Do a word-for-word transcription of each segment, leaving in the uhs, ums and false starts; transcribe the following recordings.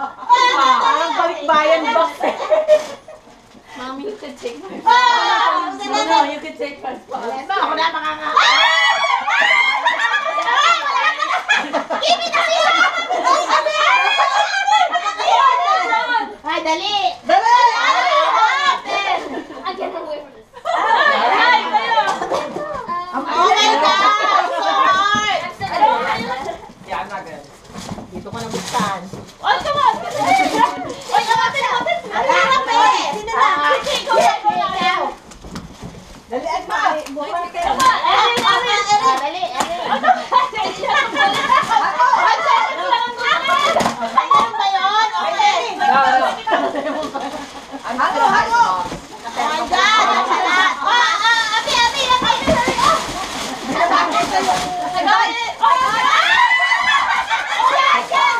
Parang balikbayan box eh. Mommy, you can take my spot. No, no, you can take my spot. Ako na makaka... Give me the scissors! Ay, dali! Dali! I get away from this. Ay, kayo! Oh my God! So hard! Yeah, I'm not good. Dito ko na buksan. Oh, come on! Oy, kapatid, kapatid! Wala na pa eh! Hindi na lang! Sige, ikaw na! Ikaw na! Dali, Edma! Come on! Erin, Erin! Dali, Erin! Ako! Ayan ba yun? Okay! Ano, ano? Oh my God! Ang salat! Oh, ah, Abi, Abi! Abi! Abi! Oh! I got it! Oh, oh, oh! Yes, yes!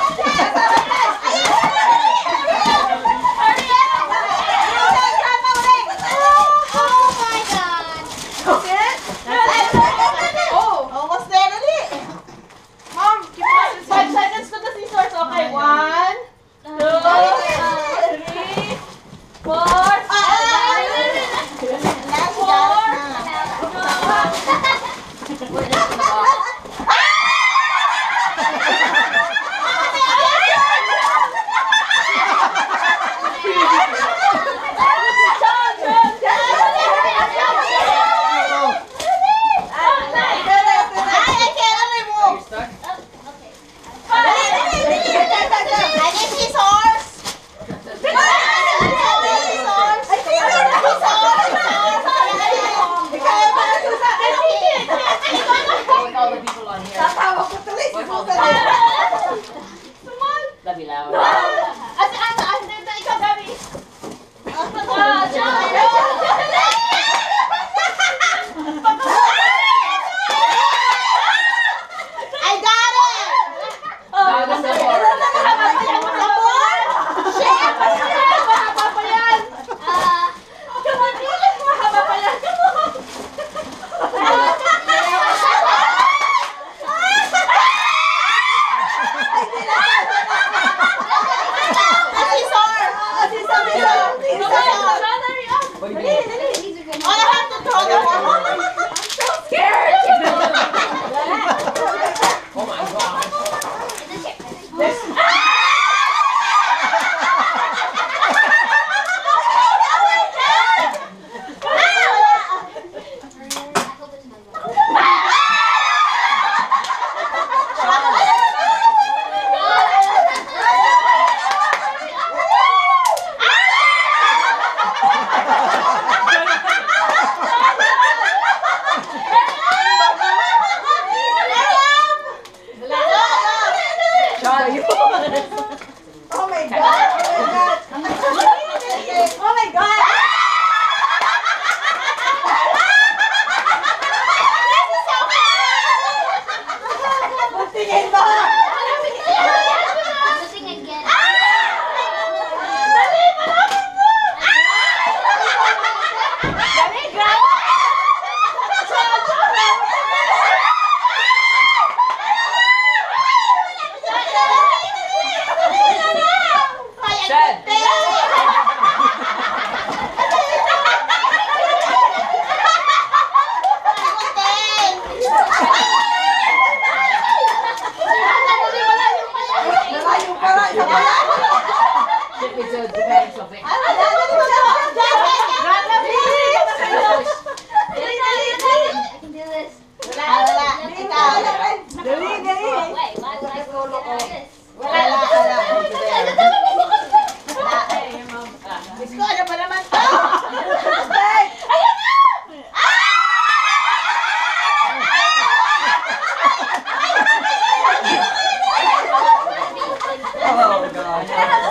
Oh my God! That's it? That's it! Oh! Almost there, dali! Mom, give me five seconds to the scissors. Okay, one, two, three, four, Labi-law. As as as dito ikaw Gabi. I got it. That was the board. Sabon? Shit! Mahaba pa yan. Ah, come on, mahaba pa yan. Come on. Oh my God. Oh my God! Oh my God! Oh my God! Tingin ba? It's a depends of it. Dali, dali. Wait, why would I go like this? Wala, wala. Miss ko, ano pa naman to? Ayan na! Oh God.